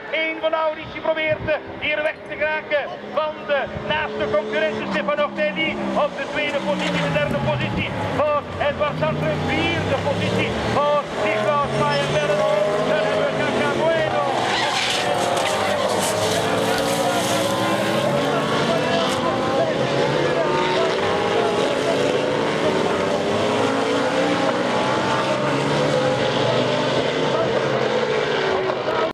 Een van de Audi's die probeert hier weg te geraken van de naaste concurrenten Stefano Ortelli op de tweede positie, de derde positie voor Edward Sartre, vierde positie voor Cesar